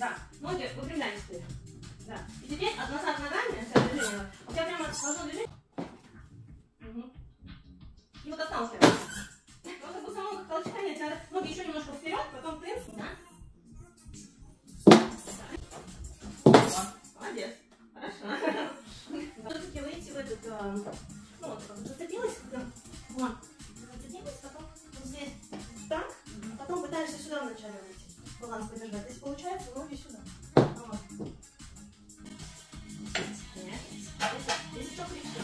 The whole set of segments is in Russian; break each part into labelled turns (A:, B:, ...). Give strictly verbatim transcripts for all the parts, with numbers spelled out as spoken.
A: Да. Ноги выпрямляем теперь. Да. И теперь от назад ногами, это движение. У тебя прямо должно движение. Угу. И вот осталось прямо. Вот как бы самого как толчка нет. Надо ноги еще немножко вперед, потом ты. Да. Молодец. Хорошо. Все-таки выйти в этот, ну вот, как бы зацепилась, вот, зацепилась, потом вот здесь так, а потом пытаешься сюда вначале выйти, баланс поддержать. Если получается, ноги сюда. Вот. Нет. Здесь еще крепче.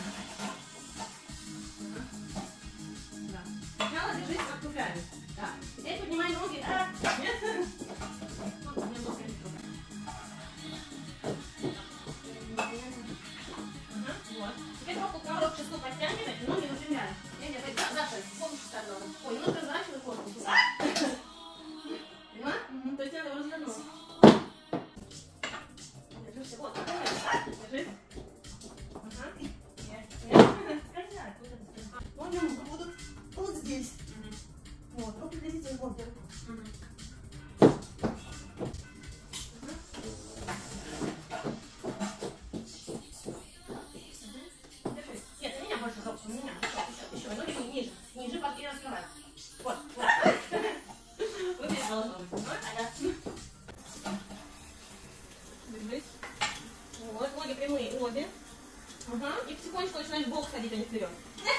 A: Да. Сначала держись как туфлями. Да. Теперь поднимай ноги. А, нет. Ну, немножко не трудно. Вот. Теперь руку к ворот шесту подтягивай, ноги выпрямляем. Нет, нет, Даша, помнишь старую? Ой, немножко разворачивай корпус. Поняла? Угу. То есть надо его развернуть. Держись, вот, держись. Ага. Нет, нет. Скользят. Ноги будут вот здесь. Угу. Вот, руки держите в воздухе. Угу. Вот, ноги прямые обе. Ага. И потихонечку начинаешь в бок ходить, а не вперед.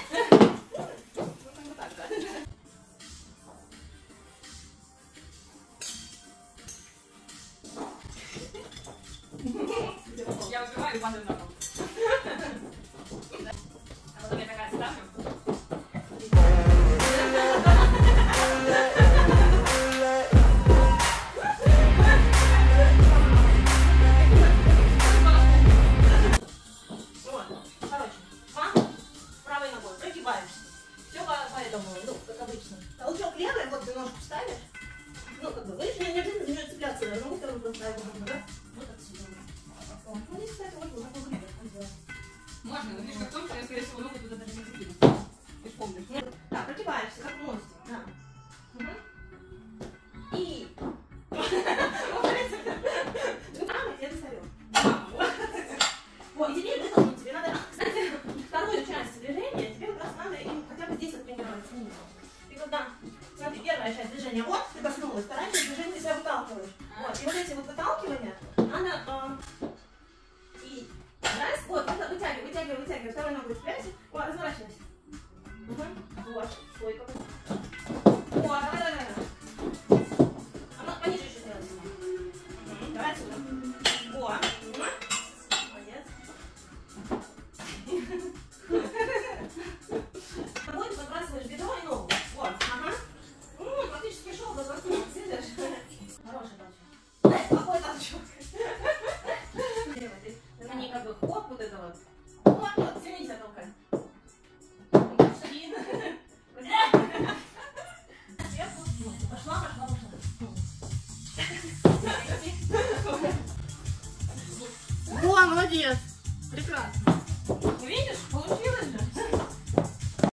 A: Вот так, да. Я успеваю и падаю на пол. А потом я такая ставлю. Толчок левый, вот ты ножку ставишь. Ну, как бы, видишь, не обязательно за нее цепляться, но мы вторую просто ставим, да? Вот отсюда. Ну, здесь, кстати, вот вот такой выглядит. Можно, но фишка в том, что я, скорее всего, ногу туда даже не закину. Ты ж помнишь. Так, прогибаешься, как нос.